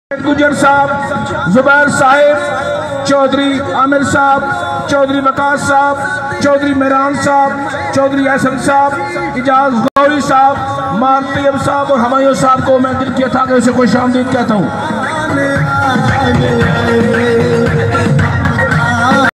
गुजर साहब, जुबैर साहिब, चौधरी आमिर साहब, चौधरी वकास साहब, चौधरी मेहरान साहब, चौधरी एहसन साहब, इजाज गौरी साहब, मान तैयब साहब और हमायूं साहब को मैं दिल की अता से खुश आमदीद कहता हूँ।